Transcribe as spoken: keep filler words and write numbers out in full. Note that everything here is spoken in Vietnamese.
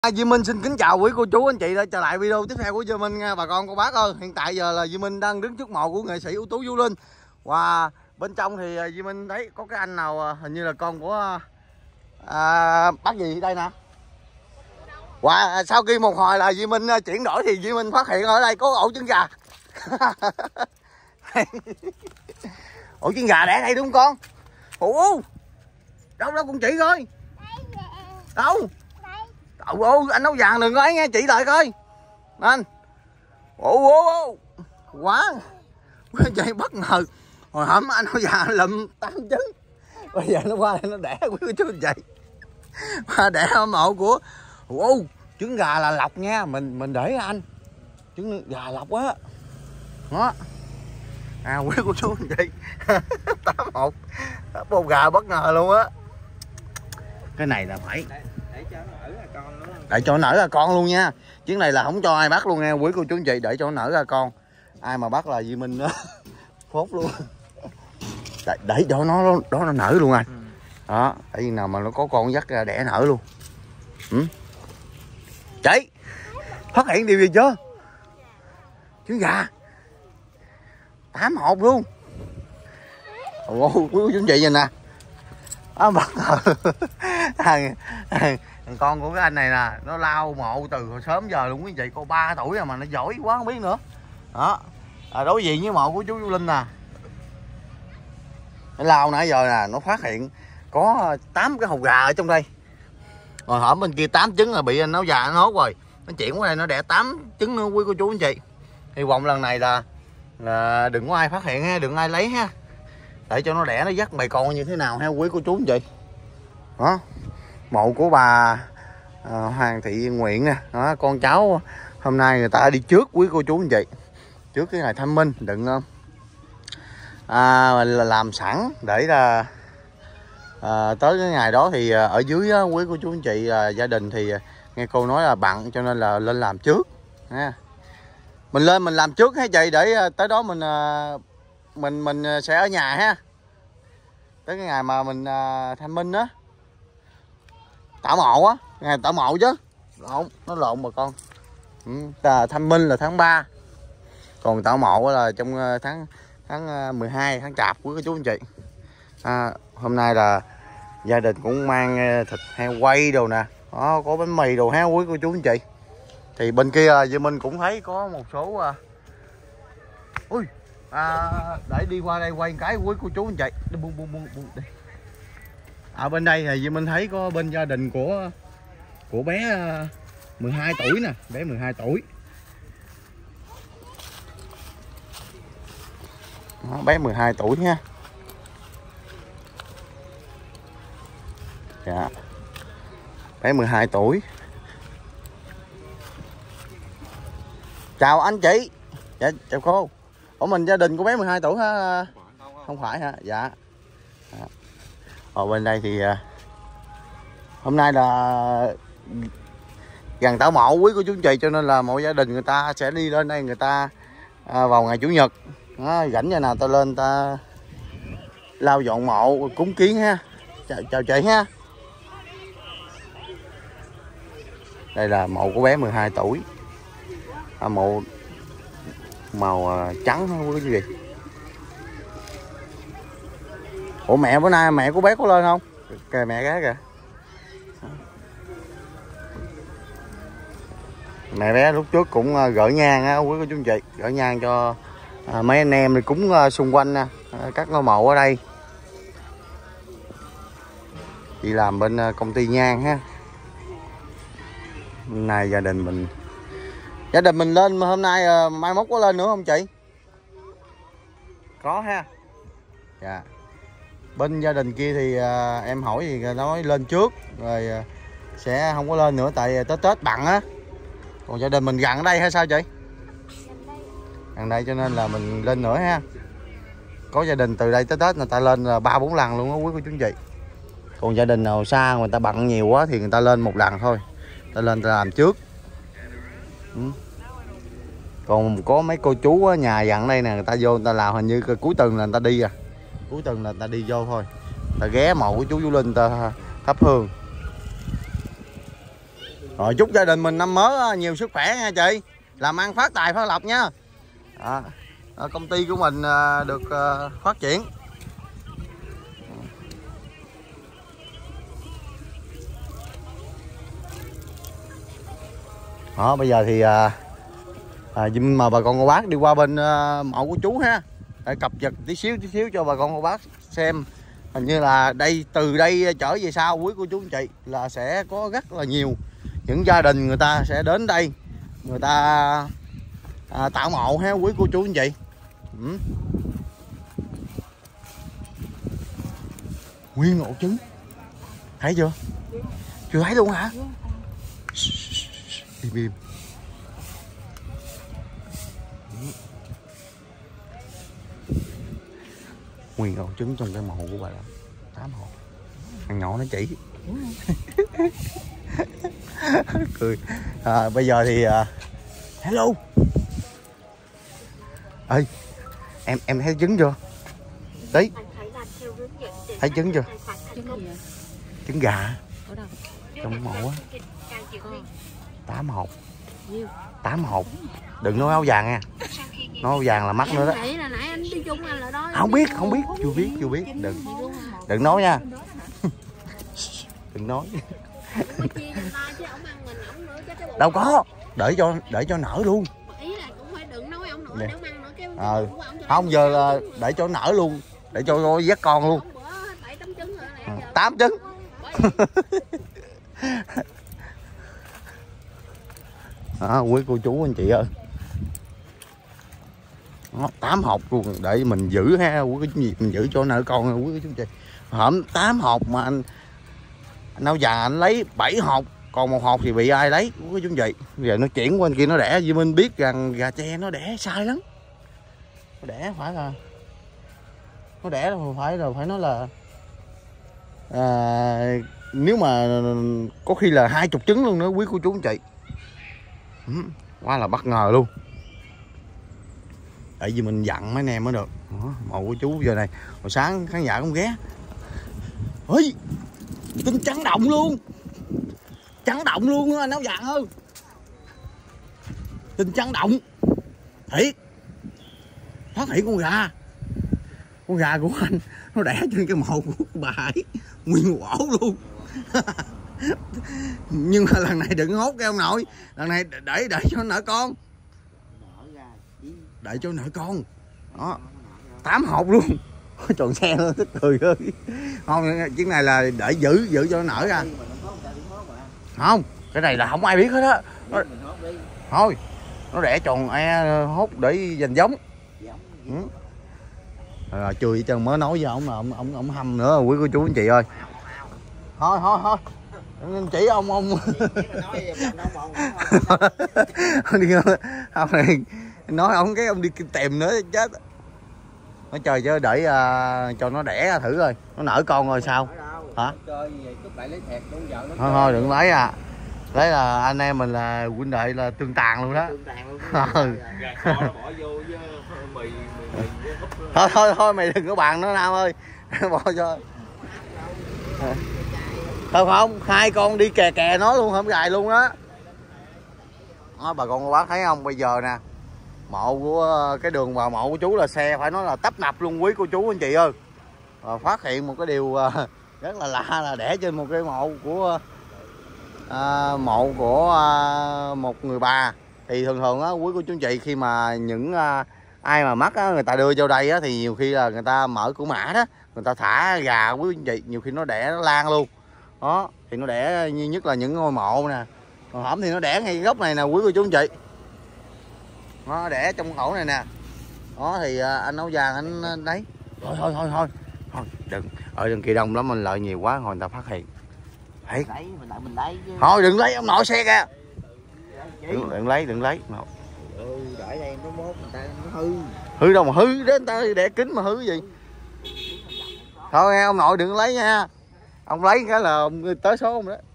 Duy Minh xin kính chào quý cô chú anh chị đã trở lại video tiếp theo của Duy Minh nha bà con cô bác ơi. Hiện tại giờ là Duy Minh đang đứng trước mộ của nghệ sĩ ưu tú Vũ Linh. Và bên trong thì Duy Minh thấy có cái anh nào hình như là con của à, bác gì đây nè. Và sau khi một hồi là Duy Minh chuyển đổi thì Duy Minh phát hiện ở đây có ổ trứng gà. Ổ trứng gà đẻ đây đúng không con? Ủa đâu đâu con chỉ coi. Đâu? Ủa, ủa, anh nấu vàng đừng có ấy nghe, chị lại coi anh. Ủa, ủa, quá vậy bất ngờ. Hồi hổm anh nấu vàng lụm tám trứng, bây giờ nó qua đây nó đẻ quý cô chú anh chị, đẻ ở mộ của. Ủa, trứng gà là lọc nha, mình mình để anh trứng gà lọc á đó. À quý cô chú anh chị, tám một bồ gà bất ngờ luôn á. Cái này là phải để cho nó nở ra con luôn nha. Chuyến này là không cho ai bắt luôn nha quý cô chú anh chị, để cho nó nở ra con. Ai mà bắt là Duy Minh đó phốt luôn. Để, để cho nó đó nó nở luôn anh. Đó, tại vì nào mà nó có con dắt ra đẻ nở luôn. Ừ. Chị phát hiện điều gì chưa? Trứng gà tám hộp luôn. Ồ, quý cô chú anh chị nhìn nè. Đó, bất ngờ. Thằng con của cái anh này nè, nó lao mộ từ hồi sớm giờ luôn quý anh chị, cô ba tuổi rồi mà nó giỏi quá không biết nữa. Đó, à, đối diện với mộ của chú Vũ Linh nè. Nó lao nãy giờ nè, nó phát hiện có tám cái hột gà ở trong đây. Rồi hổm bên kia tám trứng là bị anh nấu già anh hốt rồi. Nó chuyển qua đây nó đẻ tám trứng nữa quý cô chú anh chị. Hy vọng lần này là là đừng có ai phát hiện ha, đừng ai lấy ha. Để cho nó đẻ nó dắt bầy con như thế nào ha quý cô chú anh chị. Đó. Mộ của bà à, Hoàng Thị Nguyện nè, đó, con cháu hôm nay người ta đi trước quý cô chú anh chị, trước cái ngày Thanh Minh đừng à, là làm sẵn để là à, tới cái ngày đó thì ở dưới á, quý cô chú anh chị à, gia đình thì nghe cô nói là bận cho nên là lên làm trước ha. Mình lên mình làm trước hả chị, để tới đó mình mình mình sẽ ở nhà ha, tới cái ngày mà mình à, Thanh Minh á, tạo mộ á, ngày tạo mộ chứ lộn, nó lộn bà con. Ừ, Thanh Minh là tháng ba, còn tạo mộ là trong tháng tháng mười hai, tháng Chạp quý cô chú anh chị. À, hôm nay là gia đình cũng mang thịt heo quay đồ nè, đó, có bánh mì đồ ha quý cô chú anh chị. Thì bên kia Duy Minh cũng thấy có một số à... ui à, để đi qua đây quay một cái quý cô chú anh chị. Buông, buông, buông, buông, đi. Ở bên đây thì Duy Minh thấy có bên gia đình của của bé mười hai tuổi nè, bé mười hai tuổi. Đó, bé mười hai tuổi nha. Dạ. Bé mười hai tuổi. Chào anh chị. Dạ, chào cô. Ủa mình gia đình của bé mười hai tuổi hả? Không phải hả? Dạ. Ở bên đây thì hôm nay là gần tảo mộ quý cô chú anh chị, cho nên là mọi gia đình người ta sẽ đi lên đây, người ta à, vào ngày chủ nhật đó, rảnh giờ nào ta lên ta lau dọn mộ cúng kiến ha. Chào, chào chị ha. Đây là mộ của bé mười hai tuổi, à, mộ màu trắng ha quý vị. Ủa mẹ bữa nay mẹ của bé có lên không? Kìa mẹ gái kìa. Mẹ bé lúc trước cũng gửi nhang á quý cô chú anh chị, gửi nhang cho à, mấy anh em thì cúng uh, xung quanh nè, các ngôi mộ ở đây. Chị làm bên uh, công ty nhang ha. Hôm nay gia đình mình gia đình mình lên mà hôm nay uh, mai mốt có lên nữa không chị? Có ha. Dạ. Bên gia đình kia thì uh, em hỏi thì nói lên trước rồi uh, sẽ không có lên nữa tại tới Tết bận á. Còn gia đình mình gần ở đây hay sao chị? Gần đây cho nên là mình lên nữa ha. Có gia đình từ đây tới Tết người ta lên là ba bốn lần luôn á quý cô chú anh chị. Còn gia đình nào xa người ta bận nhiều quá thì người ta lên một lần thôi. Ta lên ta làm trước. Ừ. Còn có mấy cô chú ở nhà dặn đây nè, người ta vô người ta làm hình như cuối tuần là người ta đi à. Cuối tuần là người ta đi vô thôi. Người ta ghé mộ của chú Vũ Linh người ta thắp hương. Rồi chúc gia đình mình năm mới nhiều sức khỏe nha chị, làm ăn phát tài phát lộc nha. À, công ty của mình được phát triển. Đó, bây giờ thì à, à, mà bà con cô bác đi qua bên à, mộ của chú ha, để cập nhật tí xíu tí xíu cho bà con cô bác xem. Hình như là đây, từ đây trở về sau quý cô chú anh chị là sẽ có rất là nhiều những gia đình người ta sẽ đến đây, người ta à, tạo mộ ha quý cô chú anh chị. Ừ. Nguyên ổ trứng thấy chưa? Chưa thấy luôn hả? Im im. Nguyên ổ trứng trong cái mộ của bà là tám hộp. Thằng nhỏ nó chỉ. Cười. À, bây giờ thì uh, hello. Ê, em em thấy trứng chưa? Tí. Thấy trứng chưa? Trứng gì vậy? Trứng gà. Ở đâu? Trong mộ á. Tám hộp. Nhiêu? Tám hộp. Đừng nói áo vàng nha. Nói áo vàng là mắc nữa đó. Là nãy anh đi chung anh là đó. Không biết, không biết, chưa biết, chưa biết. Đừng. Đừng nói nha. Đừng nói. Đâu có, để cho để cho nở luôn. Ý là cũng phải đừng nói ông nội để ăn nữa cái. Ờ. Không, giờ là để cho nở luôn, để cho dắt con luôn. tám trứng. À, quý cô chú anh chị ơi, tám hộp luôn để mình giữ ha, quý cái gì mình giữ cho nợ con quý cô chú anh chị. Hổm tám hộp mà anh anh Áo Vàng anh lấy bảy hộp, còn một hộp thì bị ai lấy quý cô chú anh chị. Giờ nó chuyển qua bên kia nó đẻ, vì mình biết rằng gà tre nó đẻ sai lắm, nó đẻ phải là nó đẻ là phải là phải nói là à, nếu mà có khi là hai chục trứng luôn nữa quý cô chú anh chị. Ừ, quá là bất ngờ luôn. Tại vì mình dặn mấy anh em mới được. Mộ của chú giờ này hồi sáng khán giả cũng ghé. Ôi, tinh trắng động luôn, trắng động luôn anh Áo Vàng ơi, tinh trắng động thiệt, phát hiện con gà, con gà của anh nó đẻ trên cái mộ của bà Hải nguyên ổ luôn. Nhưng mà lần này đừng hốt cái ông nội, lần này để để cho nở con, để cho nở con đó, tám hộp luôn. Tròn xe luôn, tức cười ơi. Không, chuyến này là để giữ giữ cho nó nở ra. Không, cái này là không ai biết hết á. Thôi nó đẻ tròn e hốt để dành giống. Ừ. À, chưa gì chân mới nói với ông là ông ông ông hâm nữa quý cô chú anh chị ơi. Thôi thôi thôi chỉ ông ông đi không này nói ông cái ông đi tìm nữa chết. Nó trời chứ để uh, cho nó đẻ thử rồi nó nở con rồi sao hả? Thôi thôi đừng lấy à, lấy là anh em mình là huynh đệ là tương tàn luôn đó. Thôi thôi thôi mày đừng có bàn nó Nam ơi. Bỏ cho không không hai con đi kè kè nó luôn không gài luôn đó. Đó bà con cô bác thấy không, bây giờ nè mộ của cái đường vào mộ của chú là xe phải nói là tấp nập luôn quý cô chú anh chị ơi. Và phát hiện một cái điều rất là lạ là đẻ trên một cái mộ của à, mộ của à, một người bà. Thì thường thường á quý cô chú anh chị khi mà những à, ai mà mất á, người ta đưa vô đây á, thì nhiều khi là người ta mở cửa mã đó, người ta thả gà quý anh chị, nhiều khi nó đẻ nó lan luôn đó. Thì nó đẻ như nhất là những ngôi mộ nè, còn hổm thì nó đẻ ngay gốc này nè quý cô chú anh chị. Nó đẻ trong ổ này nè. Đó thì anh Áo Vàng anh đấy. Thôi thôi thôi thôi. Thôi đừng, ở đằng kia đông lắm mình lợi nhiều quá rồi người ta phát hiện. Đấy. Thôi đừng lấy ông nội xe kìa. Đừng, đừng lấy, đừng lấy. Ừ, đợi đây nó mốt người ta nó hư. Hư đâu mà hư, đến người ta đẻ kính mà hư cái gì. Thôi nghe ông nội đừng lấy nha. Ông lấy cái là ông tới số không đó.